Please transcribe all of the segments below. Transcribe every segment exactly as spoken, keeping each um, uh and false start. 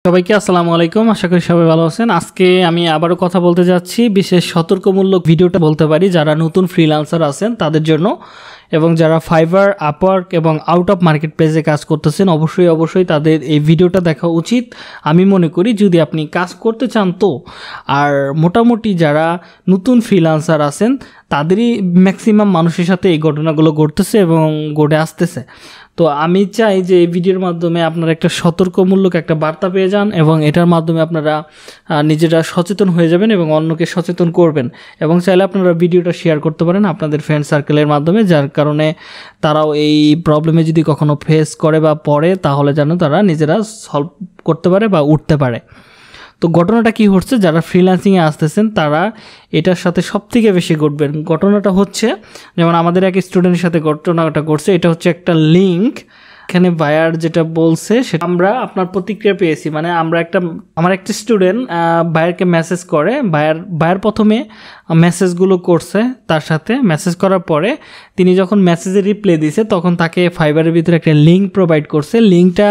সবাইকে আসসালামু আলাইকুম। আশা করি সবাই ভালো আছেন। আজকে আমি আবারও কথা বলতে যাচ্ছি বিশেষ সতর্কমূলক ভিডিওটা বলতে পারি যারা নতুন ফ্রিল্যান্সার আছেন তাদের জন্য, এবং যারা ফাইবার, আপওয়ার্ক এবং আউট অফ মার্কেট প্লেসে কাজ করতেছেন অবশ্যই অবশ্যই তাদের এই ভিডিওটা দেখা উচিত আমি মনে করি, যদি আপনি কাজ করতে চান তো। আর মোটামুটি যারা নতুন ফ্রিল্যান্সার আছেন তাদেরই ম্যাক্সিমাম মানুষের সাথে এই ঘটনাগুলো ঘটতেছে এবং ঘটে আসতেছে। তো আমি চাই যে এই ভিডিওর মাধ্যমে আপনারা একটা সতর্কমূলক একটা বার্তা পেয়ে যান এবং এটার মাধ্যমে আপনারা নিজেরা সচেতন হয়ে যাবেন এবং অন্যকে সচেতন করবেন, এবং চাইলে আপনারা ভিডিওটা শেয়ার করতে পারেন আপনাদের ফ্রেন্ড সার্কেলের মাধ্যমে, যার কারণে তারাও এই প্রবলেমে যদি কখনো ফেস করে বা পড়ে তাহলে যেন তারা নিজেরা সলভ করতে পারে বা উঠতে পারে। তো ঘটনাটা কি হচ্ছে, যারা ফ্রিল্যান্সিংয়ে আসতেছেন তারা এটার সাথে সবথেকে বেশি ঘটবেন। ঘটনাটা হচ্ছে যেমন আমাদের এক স্টুডেন্টের সাথে ঘটনাটা ঘটছে। এটা হচ্ছে একটা লিঙ্ক, এখানে বায়ার যেটা বলছে সেটা আমরা আপনার প্রতিক্রিয়া পেয়েছি। মানে আমরা একটা আমার একটা স্টুডেন্ট বায়ারকে মেসেজ করে, বায়ার বায়ার প্রথমে মেসেজগুলো করছে তার সাথে, মেসেজ করার পরে তিনি যখন মেসেজে রিপ্লাই দিয়েছে তখন তাকে ফাইবারের ভিতরে একটা লিঙ্ক প্রোভাইড করছে। লিঙ্কটা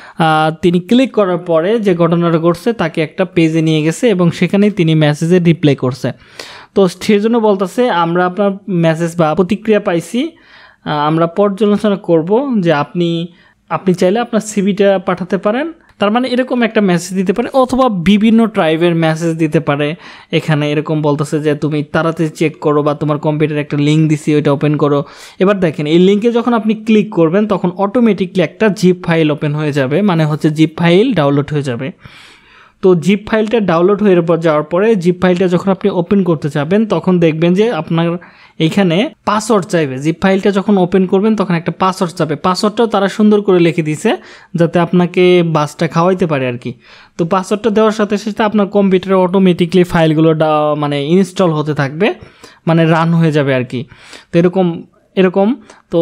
তিনি ক্লিক করার পরে যে ঘটনাটা ঘটছে তাকে একটা পেজে নিয়ে গেছে এবং সেখানেই তিনি মেসেজে রিপ্লাই করছে। তো সেই জন্য বলতেছে আমরা আপনার মেসেজ বা প্রতিক্রিয়া পাইছি, আমরা পর্যালোচনা করব যে আপনি আপনি চাইলে আপনার সিভিটা পাঠাতে পারেন। তার মানে এরকম একটা মেসেজ দিতে পারে, অথবা বিভিন্ন ট্রাইবের মেসেজ দিতে পারে। এখানে এরকম বলতেছে যে তুমি তাড়াতাড়ি চেক করো বা তোমার কম্পিউটারে একটা লিঙ্ক দিছি ওইটা ওপেন করো। এবার দেখেন এই লিঙ্কে যখন আপনি ক্লিক করবেন তখন অটোমেটিকলি একটা জিপ ফাইল ওপেন হয়ে যাবে, মানে হচ্ছে জিপ ফাইল ডাউনলোড হয়ে যাবে। তো জিপ ফাইলটা ডাউনলোড হয়ে যাওয়ার পরে জিপ ফাইলটা যখন আপনি ওপেন করতে যাবেন তখন দেখবেন যে আপনার এইখানে পাসওয়ার্ড চাইবে। জিপ ফাইলটা যখন ওপেন করবেন তখন একটা পাসওয়ার্ড চাইবে। পাসওয়ার্ডটাও তারা সুন্দর করে লিখে দিয়েছে যাতে আপনাকে বাসটা খাওয়াইতে পারে আর কি। তো পাসওয়ার্ডটা দেওয়ার সাথে সাথে আপনার কম্পিউটারে অটোমেটিকলি ফাইলগুলো মানে ইনস্টল হতে থাকবে, মানে রান হয়ে যাবে আর কি। তো এরকম এরকম তো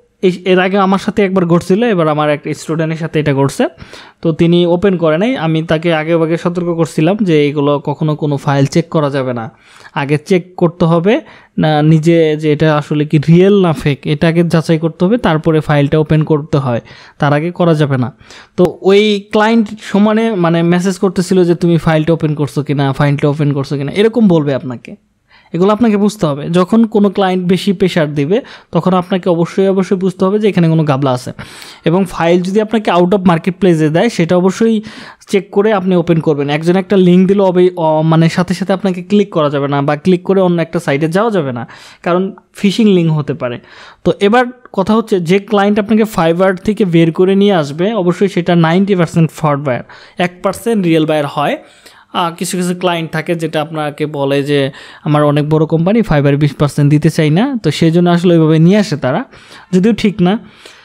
এর আগে আমার সাথে একবার ঘটছিল, এবার আমার একটা স্টুডেন্টের সাথে এটা ঘটছে। তো তিনি ওপেন করে নাই, আমি তাকে আগে আগে সতর্ক করছিলাম যে এগুলো কখনো কোনো ফাইল চেক করা যাবে না, আগে চেক করতে হবে না নিজে যে এটা আসলে কি রিয়েল না ফেক, এটা আগে যাচাই করতে হবে, তারপরে ফাইলটা ওপেন করতে হয়, তার আগে করা যাবে না। তো ওই ক্লায়েন্ট সমানে মানে মেসেজ করতেছিল যে তুমি ফাইলটা ওপেন করছো কিনা, ফাইলটা ওপেন করছো কিনা, এরকম বলবে আপনাকে। এগুলো আপনাকে বুঝতে হবে। যখন কোনো ক্লায়েন্ট বেশি প্রেশার দিবে তখন আপনাকে অবশ্যই অবশ্যই বুঝতে হবে যে এখানে কোনো গাবলা আছে, এবং ফাইল যদি আপনাকে আউট অফ মার্কেট প্লেসে দেয় সেটা অবশ্যই চেক করে আপনি ওপেন করবেন। একজন একটা লিঙ্ক দিলে মানে সাথে সাথে আপনাকে ক্লিক করা যাবে না বা ক্লিক করে অন্য একটা সাইটে যাওয়া যাবে না, কারণ ফিশিং লিঙ্ক হতে পারে। তো এবার কথা হচ্ছে যে ক্লায়েন্ট আপনাকে ফাইবার থেকে বের করে নিয়ে আসবে অবশ্যই সেটা নাইনটি পার্সেন্ট ফ্রড বায়ার, এক পার্সেন্ট রিয়েল বায়ার হয়। কিছু কিছু ক্লায়েন্ট থাকে যেটা আপনাকে বলে যে আমার অনেক বড় কোম্পানি, ফাইবার বিশ পার্সেন্ট দিতে চাই না, তো সেই জন্য আসলে ওইভাবে নিয়ে আসে তারা, যদিও ঠিক না।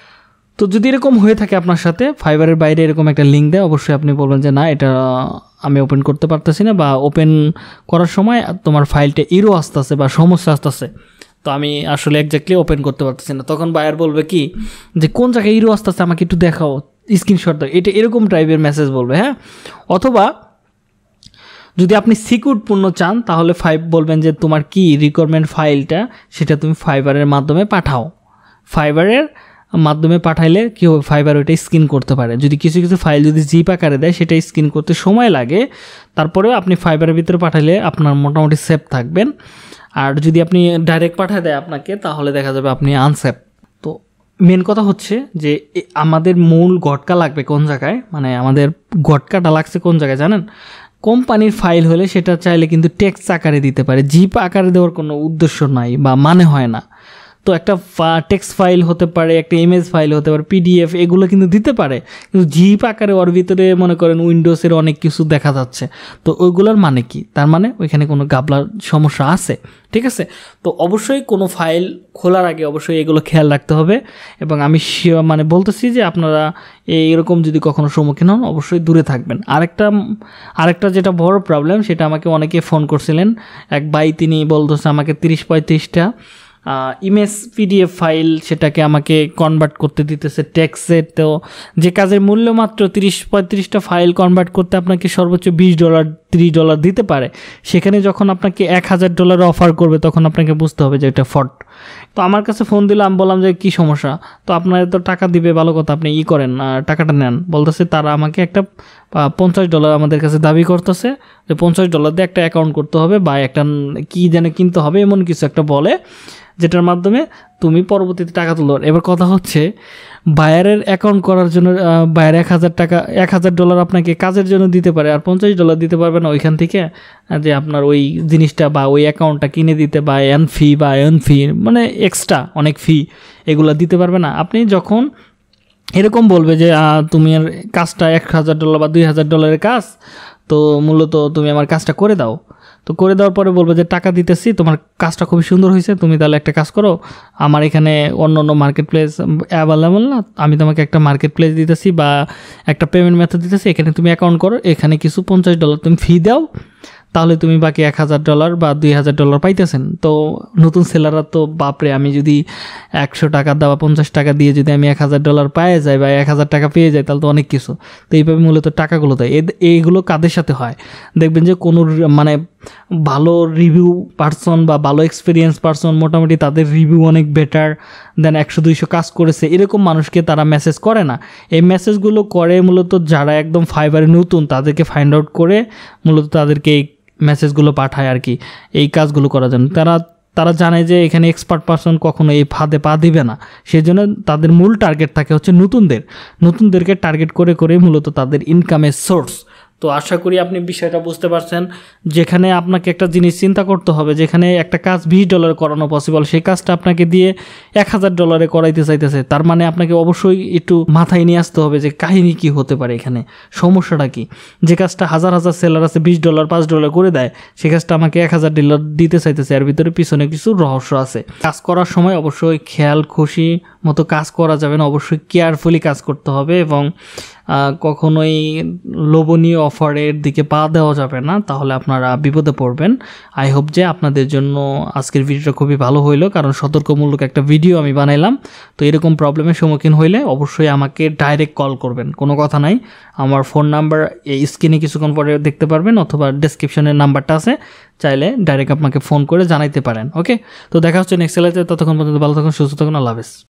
তো যদি এরকম হয়ে থাকে আপনার সাথে, ফাইবারের বাইরে এরকম একটা লিঙ্ক দেয়, অবশ্যই আপনি বলবেন যে না এটা আমি ওপেন করতে পারতেছি না, বা ওপেন করার সময় তোমার ফাইলটা ইরো আসতেছে বা সমস্যা আসতেছে, তো আমি আসলে এক্স্যাক্টলি ওপেন করতে পারতেছি না। তখন বায়ার বলবে কি যে কোন জায়গায় ইরো আসতেছে আমাকে একটু দেখাও, স্ক্রিনশট দাও, এটা এরকম টাইপের মেসেজ বলবে। হ্যাঁ, অথবা যদি আপনি সিকিউরপূর্ণ চান তাহলে ফাইভ বলবেন যে তোমার কি রিকোয়ারমেন্ট ফাইলটা সেটা তুমি ফাইবারের মাধ্যমে পাঠাও। ফাইবারের মাধ্যমে পাঠাইলে কি হবে, ফাইবার ওইটা স্ক্যান করতে পারে। যদি কিছু কিছু ফাইল যদি জিপ আকারে দেয় সেটা স্ক্যান করতে সময় লাগে, তারপরেও আপনি ফাইবারের ভিতরে পাঠাইলে আপনার মোটামুটি সেফ থাকবেন। আর যদি আপনি ডাইরেক্ট পাঠায় দেয় আপনাকে তাহলে দেখা যাবে আপনি আনসেফ। তো মেন কথা হচ্ছে যে আমাদের মূল গটকা লাগবে কোন জায়গায়, মানে আমাদের গটকাটা লাগছে কোন জায়গায় জানেন? কোম্পানির ফাইল হলে সেটা চাইলে কিন্তু টেক্সট আকারে দিতে পারে, জিপ আকারে দেওয়ার কোনো উদ্দেশ্য নাই বা মানে হয় না। তো একটা টেক্সট ফাইল হতে পারে, একটা ইমেজ ফাইল হতে পারে, পিডিএফ, এগুলো কিন্তু দিতে পারে, কিন্তু জিপ আকারে ওর ভিতরে মনে করেন উইন্ডোজের অনেক কিছু দেখা যাচ্ছে। তো ওইগুলোর মানে কি, তার মানে ওইখানে কোনো গাবলার সমস্যা আছে। ঠিক আছে, তো অবশ্যই কোনো ফাইল খোলার আগে অবশ্যই এগুলো খেয়াল রাখতে হবে, এবং আমি মানে বলতেছি যে আপনারা এইরকম যদি কখনো সম্মুখীন হন অবশ্যই দূরে থাকবেন। আরেকটা আরেকটা যেটা বড় প্রবলেম সেটা আমাকে অনেকে ফোন করছিলেন, এক ভাই তিনি বলতেছে আমাকে তিরিশ পঁয়ত্রিশটা ইমেজ পিডিএফ ফাইল সেটাকে আমাকে কনভার্ট করতে দিতেছে টেক্সে। তো যে কাজের মূল্য মাত্র তিরিশ পঁয়ত্রিশটা ফাইল কনভার্ট করতে আপনাকে সর্বোচ্চ বিশ ডলার ত্রিশ ডলার দিতে পারে, সেখানে যখন আপনাকে এক হাজার ডলার অফার করবে তখন আপনাকে বুঝতে হবে যে এটা ফ্রড। তো আমার কাছে ফোন দিলে আমি বললাম যে কী সমস্যা, তো আপনার তো টাকা দিবে ভালো কথা, আপনি ই করেন টাকাটা নেন। বলতেছে তারা আমাকে একটা পঞ্চাশ ডলার আমাদের কাছে দাবি করতেছে যে পঞ্চাশ ডলার দিয়ে একটা অ্যাকাউন্ট করতে হবে বা একটা কী যেন কিনতে হবে এমন কিছু একটা বলে, যেটার মাধ্যমে তুমি পরবর্তীতে টাকা তুলো। এবার কথা হচ্ছে বায়ারের অ্যাকাউন্ট করার জন্য বায়ার এক হাজার টাকা এক হাজার ডলার আপনাকে কাজের জন্য দিতে পারে, আর পঞ্চাশ ডলার দিতে পারবে না ওইখান থেকে যে আপনার ওই জিনিসটা বা ওই অ্যাকাউন্টটা কিনে দিতে, বা এন ফি বা এন ফি মানে এক্সট্রা অনেক ফি এগুলো দিতে পারবে না। আপনি যখন এরকম বলবে যে তুমি আর কাজটা এক হাজার ডলার বা দুই হাজার ডলারের কাজ, তো মূলত তুমি আমার কাজটা করে দাও, তো করে দেওয়ার পরে বলবো যে টাকা দিতেছি, তোমার কাজটা খুবই সুন্দর হয়েছে, তুমি তাহলে একটা কাজ করো, আমার এখানে অন্য অন্য মার্কেট প্লেস অ্যাভেলেবল না, আমি তোমাকে একটা মার্কেট প্লেস দিতেছি বা একটা পেমেন্ট মেথড দিতেছি, এখানে তুমি অ্যাকাউন্ট করো, এখানে কিছু পঞ্চাশ ডলার তুমি ফি দাও, তাহলে তুমি বাকি এক হাজার ডলার বা দুই হাজার ডলার পাইতেছেন। তো নতুন সেলাররা তো বাপরে, আমি যদি একশো টাকা দেওয়া পঞ্চাশ টাকা দিয়ে যদি আমি এক হাজার ডলার পেয়ে যাই বা এক হাজার টাকা পেয়ে যাই, তাহলে তো অনেক কিছু। তো এইভাবে মূলত টাকাগুলো দেয়। এইগুলো কাদের সাথে হয় দেখবেন যে কোনো মানে ভালো রিভিউ পার্সন বা ভালো এক্সপিরিয়েন্স পার্সন, মোটামুটি তাদের রিভিউ অনেক বেটার দেন একশো দুইশো কাজ করেছে, এরকম মানুষকে তারা মেসেজ করে না। এই মেসেজগুলো করে মূলত যারা একদম ফাইবারে নতুন তাদেরকে ফাইন্ড আউট করে মূলত তাদেরকে এই মেসেজগুলো পাঠায় আর কি, এই কাজগুলো করার জন্য। তারা তারা জানে যে এখানে এক্সপার্ট পার্সন কখনো এই ফাঁদে পা দিবে না, সেই জন্য তাদের মূল টার্গেট থাকে হচ্ছে নতুনদের নতুনদেরকে টার্গেট করে করে মূলত তাদের ইনকামের সোর্স। তো আশা করি আপনি বিষয়টা বুঝতে পারছেন। যেখানে আপনাকে একটা জিনিস চিন্তা করতে হবে, যেখানে একটা কাজ বিশ ডলার করানো পসিবল, সেই কাজটা আপনাকে দিয়ে এক হাজার ডলারে করাইতে চাইতেছে, তার মানে আপনাকে অবশ্যই একটু মাথায় নিয়ে আসতে হবে যে কাহিনী কি হতে পারে, এখানে সমস্যাটা কি। যে কাজটা হাজার হাজার সেলার আছে বিশ ডলার পাঁচ ডলার করে দেয়, সেই কাজটা আমাকে এক হাজার ডলার দিতে চাইতেছে, এর ভিতরে পিছনে কিছু রহস্য আছে। কাজ করার সময় অবশ্যই খেয়াল খুশি মতো কাজ করা যাবে না, অবশ্যই কেয়ারফুলি কাজ করতে হবে এবং কখনোই লোভনীয় অফারের দিকে পা দেওয়া যাবে না, তাহলে আপনারা বিপদে পড়বেন। আই হোপ যে আপনাদের জন্য আজকের ভিডিওটা খুবই ভালো হইলো, কারণ সতর্কমূলক একটা ভিডিও আমি বানাইলাম। তো এরকম প্রবলেমের সম্মুখীন হইলে অবশ্যই আমাকে ডাইরেক্ট কল করবেন, কোনো কথা নাই। আমার ফোন নাম্বার এই স্ক্রিনে কিছুক্ষণ পরে দেখতে পারবেন, অথবা ডেসক্রিপশনের নাম্বারটা আছে, চাইলে ডাইরেক্ট আপনাকে ফোন করে জানাইতে পারেন। ওকে, তো দেখা হচ্ছে নেক্সট ক্লাসে, ততক্ষণ পর্যন্ত ভালো থাকুন, সুস্থ থাকুন, আল্লাহ হাফেজ।